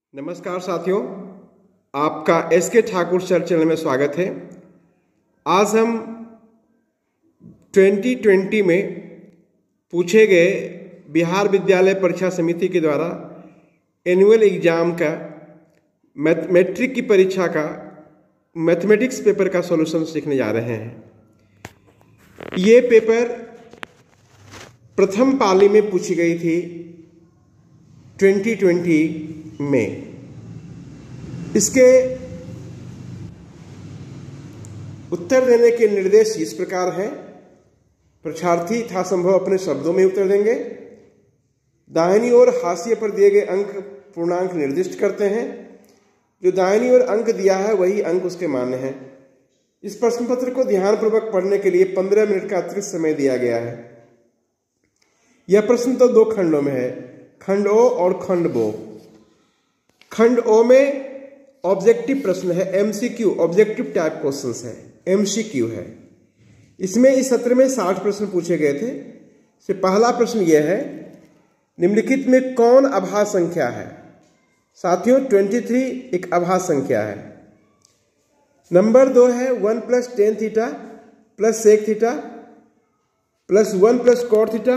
नमस्कार साथियों, आपका एसके ठाकुर सर चैनल में स्वागत है। आज हम 2020 में पूछे गए बिहार विद्यालय परीक्षा समिति के द्वारा एनुअल एग्जाम का मैट्रिक की परीक्षा का मैथमेटिक्स पेपर का सॉल्यूशन सीखने जा रहे हैं। ये पेपर प्रथम पाली में पूछी गई थी 2020 में। इसके उत्तर देने के निर्देश इस प्रकार हैं। परीक्षार्थी यथासंभव अपने शब्दों में उत्तर देंगे। दाहिनी ओर हाशिए पर दिए गए अंक पूर्णांक निर्दिष्ट करते हैं। जो दाहिनी ओर अंक दिया है वही अंक उसके मान्य हैं। इस प्रश्न पत्र को ध्यानपूर्वक पढ़ने के लिए 15 मिनट का अतिरिक्त समय दिया गया है। यह प्रश्न तो दो खंडों में है, खंड ओ और खंड बो। खंड ओ में ऑब्जेक्टिव प्रश्न है, एमसीक्यू ऑब्जेक्टिव टाइप क्वेश्चंस है, एमसीक्यू है। इसमें इस सत्र में 60 प्रश्न पूछे गए थे। से पहला प्रश्न यह है, निम्नलिखित में कौन अभाज्य संख्या है? साथियों 23 एक अभाज्य संख्या है। नंबर 2 है 1 + tan theta + sec theta + 1 + cot theta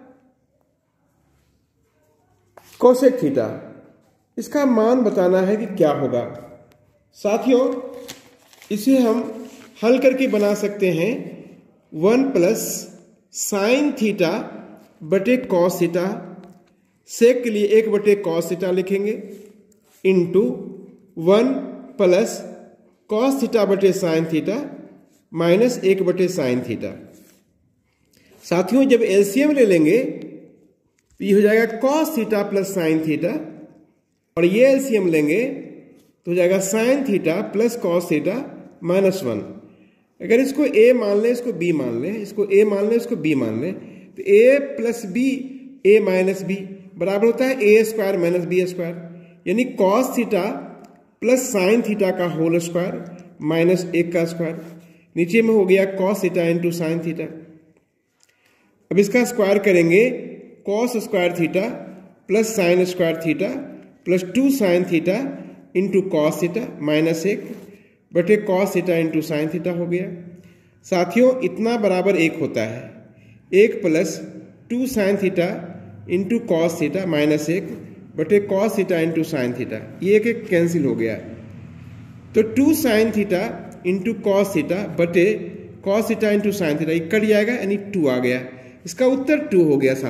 cosec theta. इसका मान बताना है कि क्या होगा। साथियों इसे हम हल करके बना सकते हैं 1 + sin थीटा बटे cos थीटा, सेक के लिए 1 बटे cos थीटा लिखेंगे, इंटू 1 + cos थीटा बटे sin थीटा माइनस 1 बटे sin थीटा। साथियों जब एलसीएम ले लेंगे तो ये हो जाएगा cos थीटा + sin थीटा, और ये एलसीएम लेंगे तो हो जाएगा sin थीटा + cos थीटा -1। अगर इसको a मान लें, इसको b मान लें, इसको a मान लें, इसको b मान लें, तो a + b a - b बराबर होता है a² - b², यानी cos थीटा + sin थीटा का होल स्क्वायर -1 का स्क्वायर। नीचे में हो गया cos थीटा × sin थीटा। अब इसका स्क्वायर करेंगे, cos² theta + sin² theta + 2 sin theta × cos theta -1 बटे cos थीटा × sin थीटा हो गया। साथियों इतना बराबर 1 होता है। 1 + 2 sin थीटा × cos थीटा -1 बटे cos थीटा × sin थीटा, ये एक कैंसिल हो गया। तो 2 sin थीटा × cos थीटा बटे cos थीटा × sin थीटा, ये कट जाएगा, यानी 2 आ गया। इसका उत्तर 2 हो गया।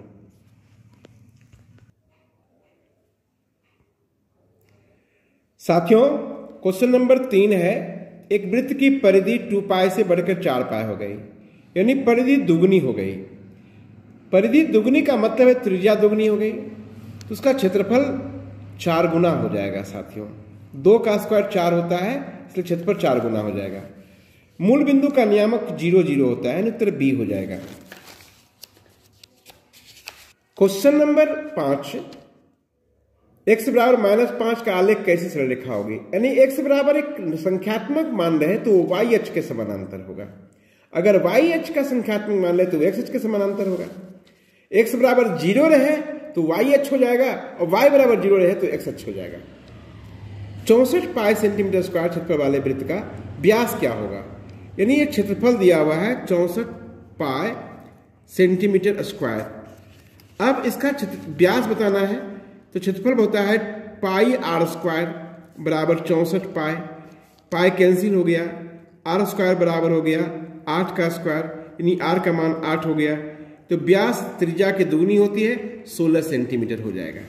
साथियों क्वेश्चन नंबर 3 है, एक वृत्त की परिधि 2π से बढ़कर 4π हो गई, यानी परिधि दुगनी हो गई। परिधि दुगनी का मतलब है त्रिज्या दुगनी हो गई, तो उसका क्षेत्रफल 4 गुना हो जाएगा। साथियों 2 का स्क्वायर 4 होता है, इसलिए क्षेत्रफल 4 गुना हो जाएगा। मूल बिंदु का नियामक 0 0 होता है, उत्तर बी हो जाएगा। क्वेश्चन नंबर 5, x = -5 का आलेख कैसी सरल रेखा होगी? यानी x बराबर एक संख्यात्मक मान रहे तो y अक्ष के समानांतर होगा। अगर y अक्ष का संख्यात्मक मान ले तो x अक्ष के समानांतर होगा। x = 0 रहे तो y अक्ष हो जाएगा, और y = 0 रहे तो x अक्ष हो जाएगा। 64π सेंटीमीटर स्क्वायर क्षेत्रफल वाले वृत्त का व्यास क्या होगा? यानी ये क्षेत्रफल दिया हुआ है 64π सेंटीमीटर स्क्वायर। अब इसका व्यास बताना है, तो क्षेत्रफल होता है πr² बराबर 64π, पाई कैंसिल हो गया, r² बराबर हो गया 8 का स्क्वायर, यानी r का मान 8 हो गया। तो व्यास त्रिज्या की दुगनी होती है, 16 सेंटीमीटर हो जाएगा।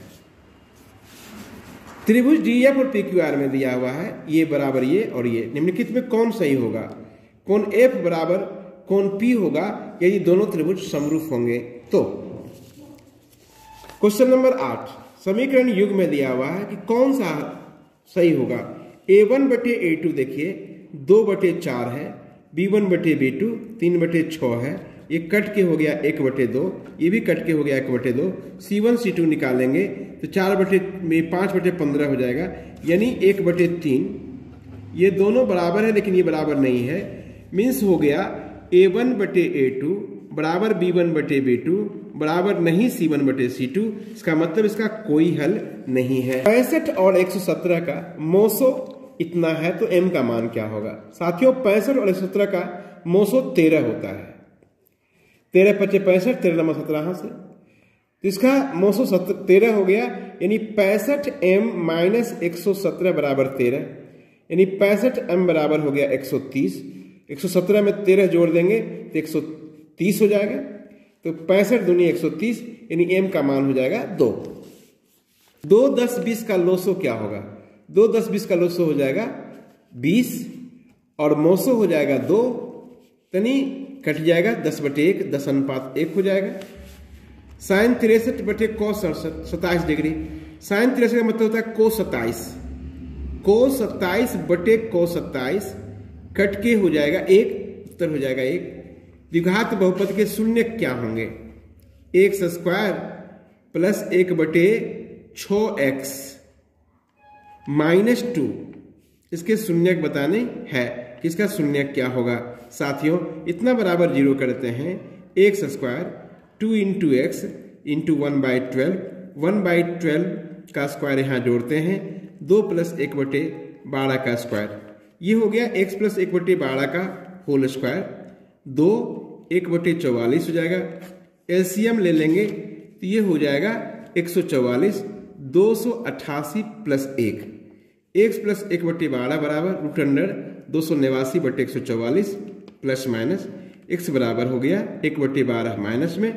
त्रिभुज DF और PQR में दिया हुआ है, ये बराबर ये और ये। निम्नलिखित में कौन सही होगा? कोण F बराबर कोण P होगा यदि दोनों त्रिभुज समरूप होंगे तो। क्वेश्चन नंबर 8, समीकरण युग में दिया हुआ है कि कौन सा सही होगा? A1 बटे A2 देखिए 2/4 है, B1 बटे B2 3/6 है, ये कट के हो गया 1/2, ये भी कट के हो गया 1/2। C1 C2 निकालेंगे तो 5/15 हो जाएगा, यानी 1/3। ये दोनों बराबर है लेकिन ये बराबर नहीं है, मीन्स हो गया A1 बटे A2 बराबर B1 बटे B2 बराबर नहीं C1/C2। इसका मतलब इसका कोई हल नहीं है। 65 और 117 का मोसो इतना है तो m का मान क्या होगा? साथियों 65 और 117 का मोसो 13 होता है। 13 × 5 = 65, 13 × 17 यहाँ से, तो इसका मोसो 13 हो गया, यानी 65m - 117 बराबर 13, यानी 65m बराबर हो गया 130। 117 में 13 जोड़ देंगे तो 130 हो जाएगा, तो 65 दूनी 130, यानी m का मान हो जाएगा 2। 2 10 20 का लोसो क्या होगा? 2 10 20 का लोसो हो जाएगा 20 और मोसो हो जाएगा 2, यानी कट जाएगा 10/1, 10:1 हो जाएगा। sin 63 cos 27 degree. sin 63 का मतलब होता है cos 27, cos 27 cos 27 कट के हो जाएगा 1, उत्तर हो जाएगा 1। द्विघात बहुपद के शून्य क्या होंगे? x² + 1/6x - 2, इसके शून्य बताने हैं कि इसका शून्य क्या होगा। साथियों इतना बराबर 0 करते हैं, x² 2 × x × 1/12, 1/12 का स्क्वायर यहाँ जोड़ते हैं, 2 + 1/12 का स्क्वायर, ये हो गया x + 1/12 का होल स्क्वायर, 2 1/44 हो जाएगा। एलसीएम ले लेंगे तो ये हो जाएगा 144, 288 + 1, x + 1/12 बराबर √289/144 प्लस माइनस x बराबर हो गया 1/12 माइनस में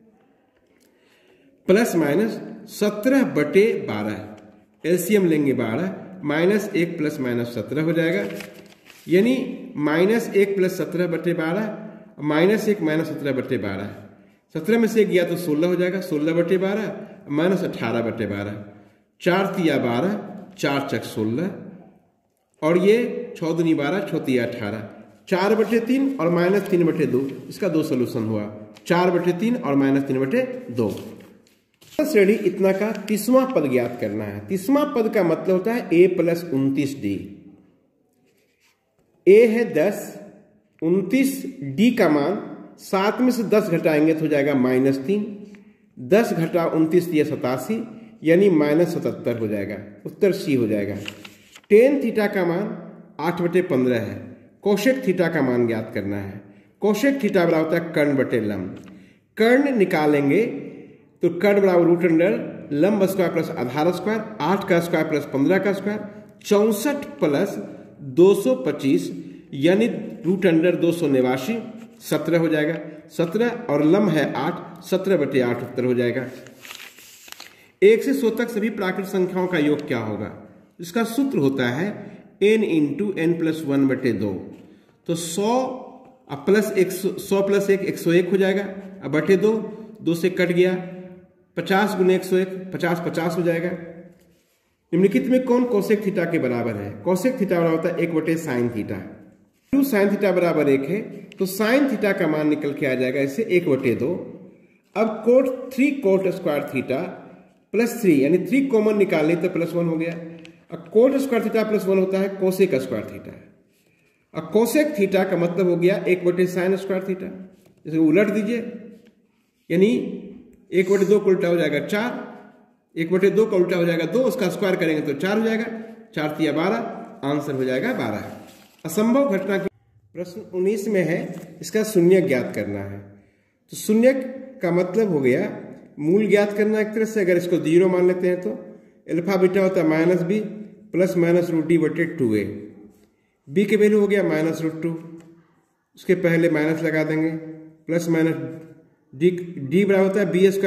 प्लस माइनस 17/12, एलसीएम लेंगे 12, -1 + -17 हो जाएगा, यानी -1 + 17/12, -1 - 17/12, 17 में से गया तो 16 हो जाएगा, 16/12 -18/12, 4 × 12, 4 × 16 और ये 6 दूनी 12, 6 × 18, 4/3 और -3/2, इसका 2 सोल्यूशन हुआ, 4/3 और -3/2। श्रेणी इतना का 30वां पद ज्ञात करना है। 30वां पद का मतलब होता है a + 29d। a है 10, 29d का मान 7 में से 10 घटाएंगे तो हो जाएगा -3, 10 - 29 दिया 87, यानी -77 हो जाएगा, उत्तर C हो जाएगा। tan थीटा का मान 8/15 है। कोशेक थीटा का मान ज्ञात करना है। कोशेक थीटा बराबर होता है कर्ण/लंब। कर्ण निकालेंगे तो कर्ण बराबर √ लंब स्क्वायर प्लस आधार स्क्वायर, 8 का स्क्वायर प्लस 15 का स्क्वायर, 64 + 225 यानी √289, 17 हो जाएगा, 17 और लंब है 8, 17/8 उत्तर हो जाएगा। 1 से 100 तक सभी प्राकृत संख्याओं का योग क्या होगा? इसका सूत्र होता है n × n + 1/2, तो 100 + 1 101 हो जाएगा, अब बटे 2, 2 से कट गया, 50 × 101 50 50 हो जाएगा। निम्नलिखित में कौन कोसेक थीटा के बराबर है? कोसेक थीटा बराबर होता है 1/sin थीटा। 2 sin थीटा बराबर 1 है, तो sin थीटा का मान निकल के आ जाएगा इससे 1/2। अब3 cot स्क्वायर थीटा + 3, यानी 3 कॉमन निकालें तो +1 हो गया। अब cot स्क्वायर थीटा +1 होता है कोसेक स्क्वायर थीटा। अब कोसेक थीटा का मतलब हो गया 1/sin स्क्वायर थीटा। इसे उलट दीजिए, यानी 1/2 का उल्टा हो जाएगा 4, 1/2 का उल्टा हो जाएगा 2, उसका स्क्वायर करेंगे तो 4 हो जाएगा, 4 × 12, आंसर हो जाएगा 12। असंभव घटना की प्रश्न 19 में है, इसका शून्य ज्ञात करना है। तो शून्य का मतलब हो गया मूल ज्ञात करना एक तरह से। अगर इसको 0 मान लेते हैं तो अल्फा बीटा होता है -b + -√d/2a, b के वैल्यू हो गया -√2, उसके पहले माइनस लगा देंगे, प्लस माइनस d बराबर होता है b² -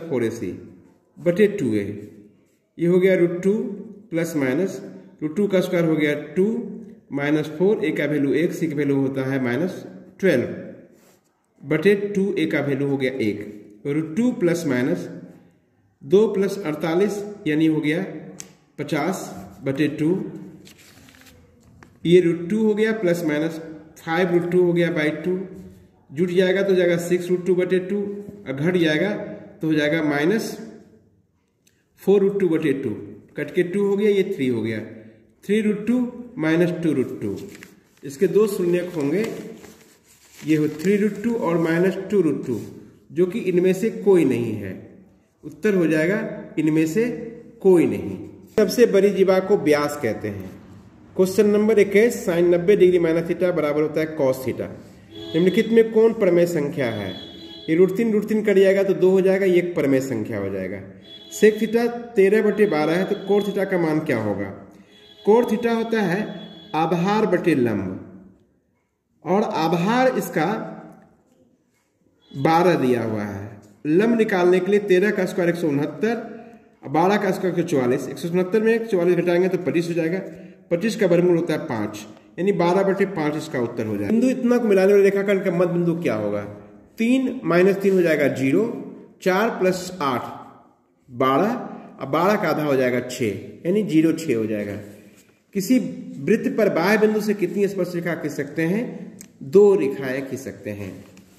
4ac/2a, ये हो गया √2 प्लस माइनस √2 का स्क्वायर हो गया 2 -4, a का वैल्यू 1, c का वैल्यू होता है -12/2, a का वैल्यू हो गया 1, √2 प्लस माइनस 2 + 48 यानी हो गया 50/2, ये √2 हो गया प्लस माइनस 5√2 हो गया 2, जुट जाएगा तो हो जाएगा 6√2/2, और घट जाएगा तो हो जाएगा -4√2/2, कट के 2 हो गया, ये 3 हो गया, 3√2 - 2√2, इसके 2 शून्यक होंगे, ये हो 3√2 और -2√2, जो कि इनमें से कोई नहीं है। उत्तर हो जाएगा इनमें से कोई नहीं। सबसे बड़ी जीवा को व्यास कहते हैं। Question number 21, sine 90 degree minus theta बराबर होता है कॉस थीटा। निम्नलिखित में कौन प्रमेय संख्या है? ये √3 कट जाएगा तो 2 हो जाएगा, ये एक प्रमेय संख्या हो जाएगा। सेक थीटा 13/12 है तो कोण थीटा का मान क्या होगा? कोण थीटा होता है आधार बटे लंब, और आधार इसका 12 दिया हुआ है। लंब निकालने के लिए 13 का स्क्वायर 169, 12 का स्क्वायर 144। 169 में 44 घटाएंगे तो 25 हो जाएगा। 25 का वर्गमूल होता है 5, यानी 12/5 इसका उत्तर हो जाएगा। बिंदु इतना को मिलाने वाले रेखाखंड का मध्य बिंदु क्या होगा? 3 - 3 हो जाएगा 0, 4 + 8 12, अब 12 का आधा हो जाएगा 6, यानी 0 6 हो जाएगा। किसी वृत्त पर बाह्य बिंदु से कितनी स्पर्श रेखा खींच सकते हैं? 2 रेखाएं खींच सकते हैं।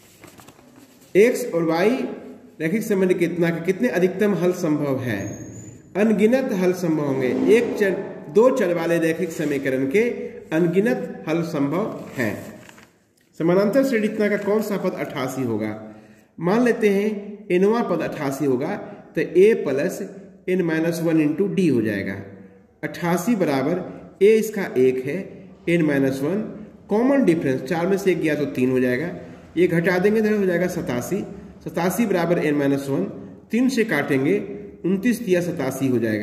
x और y रैखिक संबंध कितने अधिकतम हल संभव है? अनगिनत हल संभव होंगे। 2 चर वाले रैखिक समीकरण के अनगिनत हल संभव हैं। समानांतर श्रेणी इतना का कौन सा पद 88 होगा? मान लेते हैं nवां पद 88 होगा तो a + n - 1 × d हो जाएगा। 88 बराबर a इसका 1 है, n-1 कॉमन डिफरेंस 4 में से 1 गया तो 3 हो जाएगा। ये घटा देंगे तो हो जाएगा 87। 87 बराबर n-1, 3 से काटेंगे 29 × 87 हो जाएगा,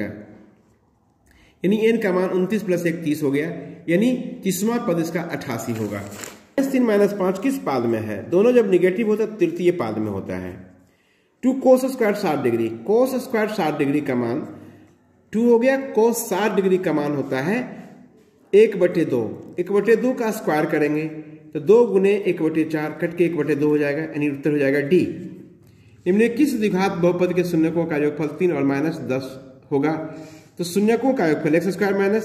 यानी n का मान 29 + 1 30 हो गया, यानी 30वां पद इसका 88 होगा। -3 - 5 किस पाद में है? दोनों जब निगेटिव होता है तृतीय पाद में होता है। 2 cos square 60 degree, cos square 60 degree का मान 2 हो गया। cos 60 डिग्री का मान होता है 1/2। 1/2 का स्क्वायर करेंगे तो 2 × 1/4 कट के 1/2 हो जाएगा, यानी उत्तर हो जाएगा डी। निम्न किस द्विघात बहुपद के शून्यकों का योगफल 3 और -10 होगा? तो शून्यकों का योगफल x²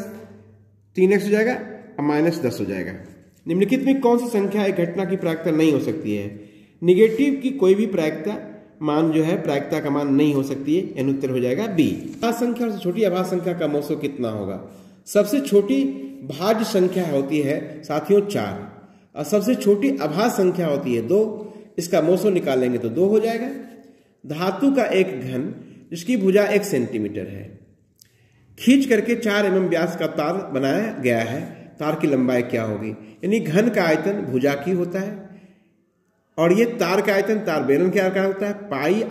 - 3x हो जाएगा और -10 हो जाएगा। निम्नलिखित में कौन सी संख्या एक घटना की प्रायिकता नहीं हो सकती है? निगेटिव की कोई भी प्रायिकता मान जो है प्रायिकता का मान नहीं हो सकती है, यानी उत्तर हो जाएगा बी। अभाज्य संख्या और छोटी अभाज्य संख्या का मोसो कितना होगा? सबसे छोटी भाज्य संख्या होती है साथियों 4, और सबसे छोटी अभाज्य संख्या होती है 2। इसका मोसो निकालेंगे तो 2 हो जाएगा। धातु का एक घन जिसकी भुजा 1 सेंटीमीटर है, खींच करके 4 mm व्यास का तार बनाया गया है। तार की लंबाई क्या होगी? यानी घन का आयतन भुजा की होता है, और ये तार का आयतन तार बेलन के आकार का होता है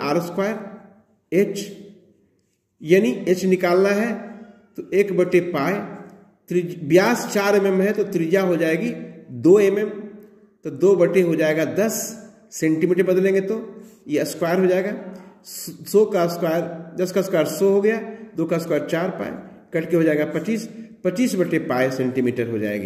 πr² h, यानी h निकालना है तो 1/π। व्यास 4 mm है तो त्रिज्या हो जाएगी 2 mm, तो 2 हो जाएगा 10 सेंटीमीटर बदलेंगे तो ये स्क्वायर हो जाएगा। 100 का स्क्वायर 10 का स्क्वायर 100 हो गया, 2 का स्क्वायर 4π, कट के हो जाएगा 25, 25/π सेंटीमीटर हो जाएगी।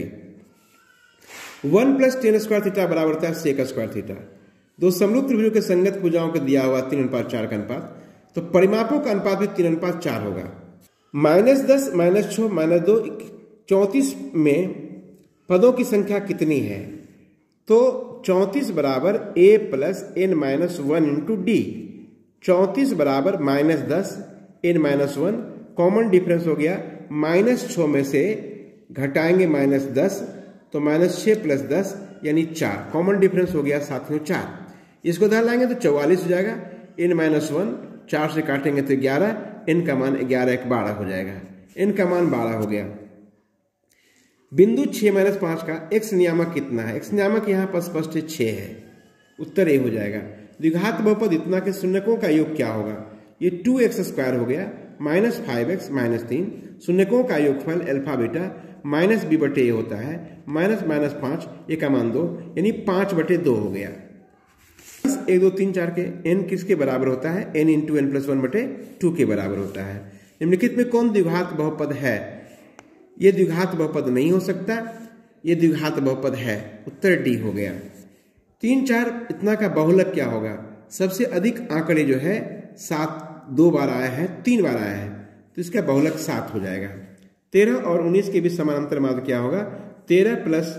1 + tan² थीटा बराबर होता है sec² थीटा। दो समरूप त्रिभुजों के संगत भुजाओं को दिया हुआ 3:4 का अनुपात, तो परिमापों का अनुपात भी 3:4 होगा। -10 -6 -2 34 में पदों की संख्या कितनी है? तो 34 बराबर a + n-1 × d। 34 बराबर -10 n-1 कॉमन डिफरेंस हो गया। -6 में से घटाएंगे -10 तो -6 + 10 यानी 4, कॉमन डिफरेंस हो गया साथियों 4। इसको उधर लाएंगे तो 44 हो जाएगा। n-1 4 से काटेंगे तो 11, n का मान 11 × 1 12 हो जाएगा, n का मान 12 हो गया। बिंदु 6 - 5 का x नियामक कितना है? x नियामक यहाँ पर स्पष्ट 6 है, उत्तर ए हो जाएगा। द्विघात बहुपद इतना के शून्यकों का योग क्या होगा? ये 2x² हो गया, -5x -3 शून्यकों का योगफल अल्फा बीटा -b/a होता है, -5 ये का मान 2, यानी 5/2 हो गया। 1 2 3 4 के n किसके बराबर होता है? n × n + 1/2 के बराबर होता है। निम्नलिखित में कौन द्विघात बहुपद है? ये द्विघात बहुपद नहीं हो सकता, ये द्विघात बहुपद है, उत्तर डी हो गया। 3 4 इतना का बहुलक क्या होगा? सबसे अधिक आंकड़े जो है 7 2 बार आया है, 3 बार आया है, तो इसका बहुलक 7 हो जाएगा। 13 और 19 के बीच समानांतर मार्ग क्या होगा? 13 +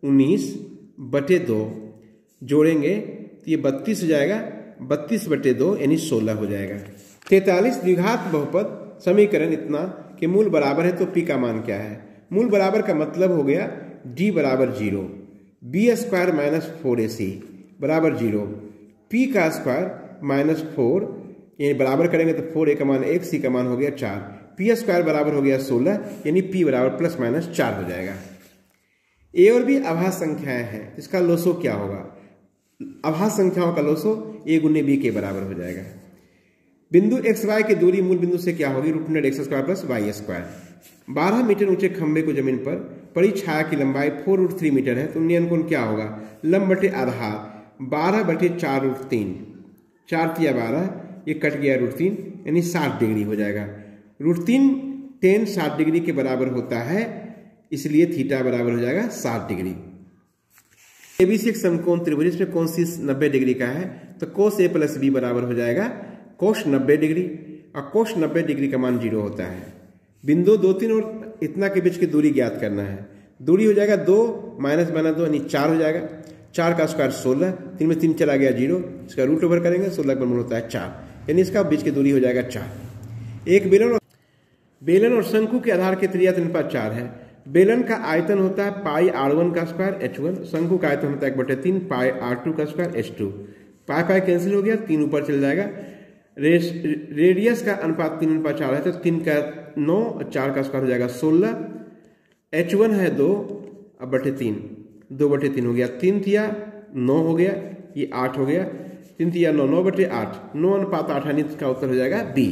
19/2 जोड़ेंगे तो ये 32 हो जाएगा, 32/2 यानी 16 हो जाएगा। 43 द्विघात बहुपद समीकरण इतना कि मूल बराबर है तो p का मान क्या है? मूल बराबर का मतलब हो गया d बराबर 0, b² - 4ac बराबर 0, p का स्क्वायर माइनस 4, यानी बराबर करेंगे तो 4 a का मान 1, c का मान हो गया 4, p स्क्वायर बराबर हो गया 16, यानी p बराबर प्लस माइनस 4 हो जाएगा। a और b अभाज्य संख्याएं हैं, इसका लोसो क्या होगा? अभाज्य संख्याओं का लोसो a गुने b के बराबर हो जाएगा। बिंदु एक्स वाई की दूरी मूल बिंदु से क्या होगी? Root x square plus y square. 12 metre ऊंचे खंबे को जमीन पर पड़ी छाया की लंबाई 4√3 मीटर है, तो उन्नयन कोण क्या होगा? लंब बटे आधार 12/4√3, 4 तिया 12, ये कट गया √3, यानी 60 डिग्री हो जाएगा। √3 tan 60 डिग्री के बराबर होता है, इसलिए थीटा बराबर हो जाएगा 60 डिग्री। एबीसी एक समकोण त्रिभुज, इसमें कौन सी 90 डिग्री का है? तो कोस ए प्लस बी बराबर हो जाएगा कोस 90 डिग्री, और कोस 90 डिग्री का मान 0 होता है। बिंदु 2, 3 और इतना के बीच की दूरी ज्ञात करना है। दूरी हो जाएगा 2 माइनस बना 2 यानी 4 हो जाएगा। 4 का स्क्वायर 16, 3 में 3 चला गया 0, इसका रूट ओवर करेंगे 16 का मान होता है 4, यानी इसका बीच की दूरी हो जाएगा 4। एक बेलन और शंकु के आधार की त्रिज्या 3/4 है। बेलन का आयतन होता है पाई r1 का स्क्वायर h1, शंकु का आयतन होता है 1/3 पाई r2 का स्क्वायर h2। पाई पाई कैंसिल हो गया, 3 ऊपर चल जाएगा। रेडियस का अनुपात 3/4 है, तो 3 का 9, 4 का स्क्वायर हो जाएगा 16, h1 है 2 अब बटे 3, 2/3 हो गया, 3 तिया 9 हो गया, ये 8 हो गया, 3 तिया 9, 9/8, 9:8 यानी इसका उत्तर हो जाएगा बी।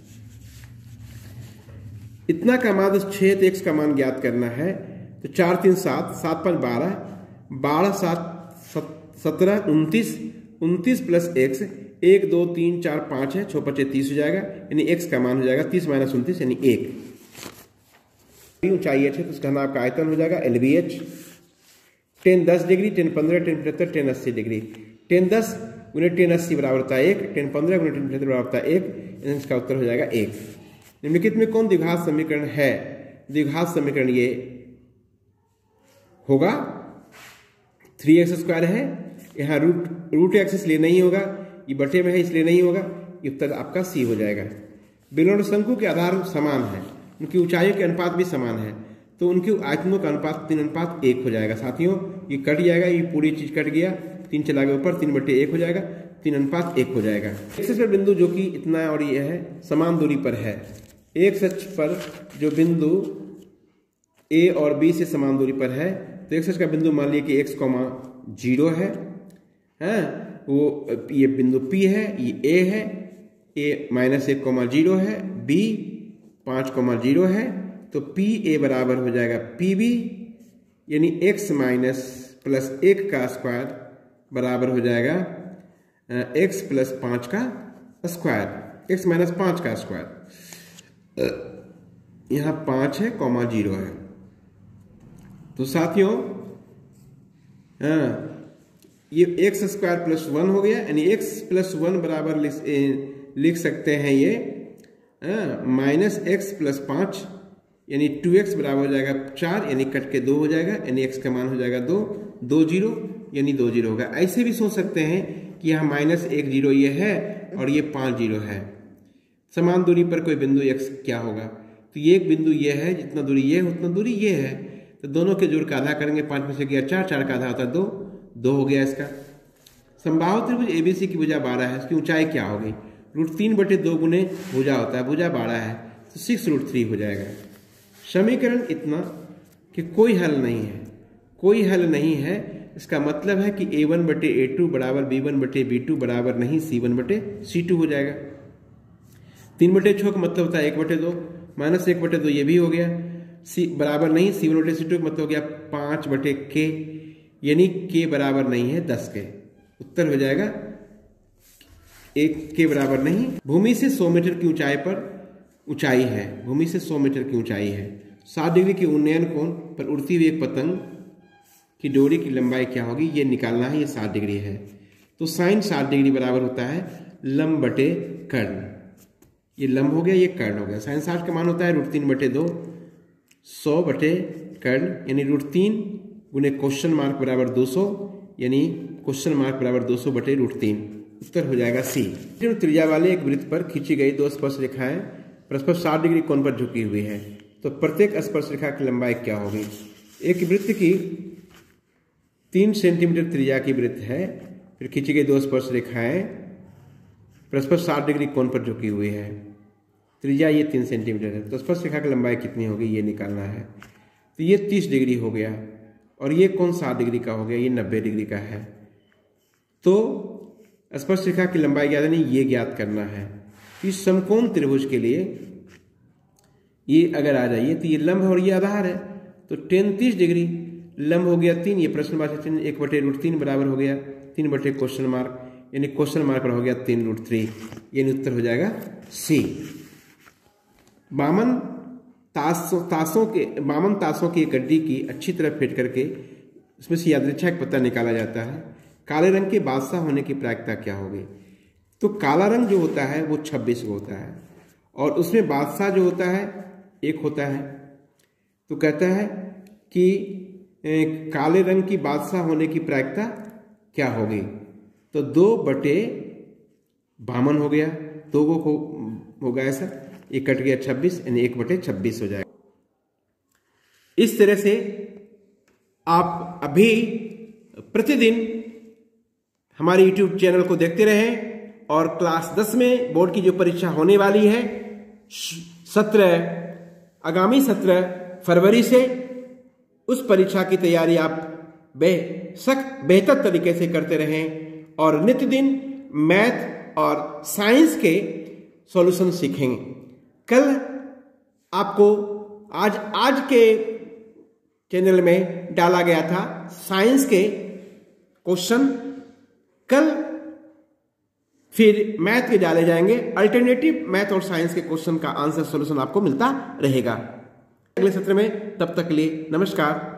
इतना का मान 6 तो x का मान ज्ञात करना है, तो 4 3 7, 7 5 12, 12 7 17 29, 29 प्लस x 1 2 3 4 5 है, 6 5 30 हो जाएगा, यानी x का मान हो जाएगा 30 माइनस 29 यानी 1। ऊंचाई h है तो उसका नाम आपका आयतन हो जाएगा LBH। tan 10 degree, tan 15, tan 75, tan 80 degree. tan 10 गुने tan 80 बराबर होता है 1, tan 15 गुने tan 75 बराबर होता है 1, इसका उत्तर हो जाएगा 1। निम्नलिखित में कौन द्विघात समीकरण है? द्विघात समीकरण ये होगा 3x² है, यहाँ रूट x इसलिए नहीं होगा, ये बटे में है इसलिए नहीं होगा, ये उत्तर आपका सी हो जाएगा। बेलन और शंकु के आधार समान है, उनकी ऊंचाइयों के अनुपात भी समान है, तो उनके आयतनों का अनुपात 3:1 हो जाएगा। साथियों ये कट जाएगा, ये पूरी चीज कट गया, 3 चला गया ऊपर, 3/1 हो जाएगा, 3:1 हो जाएगा। एक्सिस पर बिंदु जो कि इतना और ये है समान दूरी पर है, एक्स अक्ष पर जो बिंदु ए और बी से समान दूरी पर है, तो एक्स अक्ष का बिंदु मान लिया कि x, 0 है, वो ये बिंदु P है, ये A है, A -1, 0 है, B 5, 0 है, तो PA बराबर हो जाएगा PB, यानी x माइनस प्लस 1 का स्क्वायर बराबर हो जाएगा x प्लस 5 का स्क्वायर, x माइनस 5 का स्क्वायर। यहाँ 5 है, 0 है, तो साथियों ये x² प्लस 1 हो गया, यानी x प्लस 1 बराबर लिख सकते हैं ये -x प्लस 5, यानी 2x बराबर हो जाएगा 4, यानी कट के 2 हो जाएगा, यानी x का मान हो जाएगा 2, 2 0 यानी 2 0 होगा। ऐसे भी सोच सकते हैं कि यहाँ -1 0 ये है और ये 5 0 है, समान दूरी पर कोई बिंदु x क्या होगा? तो ये एक बिंदु ये है, जितना दूरी ये है उतना दूरी ये है, तो दोनों के जोड़ का आधा करेंगे, 5 में से गया 4, 4 का आधा होता है 2, 2 हो गया इसका। समबाहु त्रिभुज ABC की भुजा 12 है, इसकी ऊंचाई क्या होगी? √3/2 गुने भुजा होता है, भुजा 12 है तो 6√3 हो जाएगा। समीकरण इतना कि कोई हल नहीं है, कोई हल नहीं है, इसका मतलब है कि A1/A2 बराबर B1/B2 बराबर नहीं C1/C2 हो जाएगा। 3/6 का मतलब होता है 1/2, -1/2 ये भी हो गया, C बराबर नहीं C1/C2 का मतलब हो गया 5/K, यानी K बराबर नहीं है 10 के, उत्तर हो जाएगा 1 के बराबर नहीं। भूमि से 100 मीटर की ऊंचाई पर ऊंचाई है, भूमि से 100 मीटर की ऊंचाई है, 7 डिग्री की उन्नयन कोण पर उड़ती हुई एक पतंग की डोरी की लंबाई क्या होगी ये निकालना है। ये 7 डिग्री है, तो साइन 7 डिग्री बराबर होता है लंब बटे कर्ण। ये लंब हो गया, ये कर्ण हो गया। साइन 60 का मान होता है √3/2, 100 बटे कर्ण, यानी √3 गुने क्वेश्चन मार्क बराबर 200, यानी क्वेश्चन मार्क बराबर 200 बटे √3, उत्तर हो जाएगा सी। त्रिज्या वाले एक वृत्त पर खींची गई 2 स्पर्श रेखाएं परस्पर 60 डिग्री कोण पर झुकी हुई है, तो प्रत्येक स्पर्श रेखा की लंबाई क्या होगी? एक वृत्त की 3 सेंटीमीटर त्रिज्या की वृत्त है, फिर खींची गई 2 स्पर्श रेखाएं परस्पर 60 डिग्री कोण पर झुकी हुई है। त्रिज्या ये 3 सेंटीमीटर है, तो स्पर्श रेखा की लंबाई कितनी होगी ये निकालना है। तो ये 30 डिग्री हो गया और ये कोण 60 डिग्री का हो गया, ये 90 डिग्री का है। तो स्पर्श रेखा की लंबाई ज्ञात नहीं, ये ज्ञात करना है। इस समकोण त्रिभुज के लिए ये अगर आ जाइए तो ये लंब और ये आधार है, तो 30 डिग्री, लंब हो गया 3, ये प्रश्नवाचक चिन्ह 1/√3 बराबर हो गया 3 क्वेश्चन मार्क, यानी क्वेश्चन मार्क पर हो गया 3√3, यानी उत्तर हो जाएगा सी। बामन तासों की एक गड्डी की अच्छी तरह फिट करके उसमें से यादृच्छिक पत्ता निकाला जाता है। काले रंग के बादशाह होने की प्रायिकता क्या होगी? तो काला रंग जो होता है वो 26 होता है और उसमें बादशाह जो होता है 1 होता है। तो कहता है कि काले रंग की बादशाह होने की प्रायिकता क्या होगी? तो 2/52 हो गया, 2 को होगा ऐसा, ये कट गया 26, यानी 1/26 हो जाएगा। इस तरह से आप अभी प्रतिदिन हमारे YouTube चैनल को देखते रहें और क्लास 10 में बोर्ड की जो परीक्षा होने वाली है आगामी 17 फरवरी से, उस परीक्षा की तैयारी आप बेहतर तरीके से करते रहें और नित्य दिन मैथ और साइंस के सॉल्यूशन सीखेंगे। कल आपको आज के चैनल में डाला गया था साइंस के क्वेश्चन, कल फिर मैथ के डाले जाएंगे। अल्टरनेटिव मैथ और साइंस के क्वेश्चन का आंसर सॉल्यूशन आपको मिलता रहेगा अगले सत्र में। तब तक के लिए नमस्कार।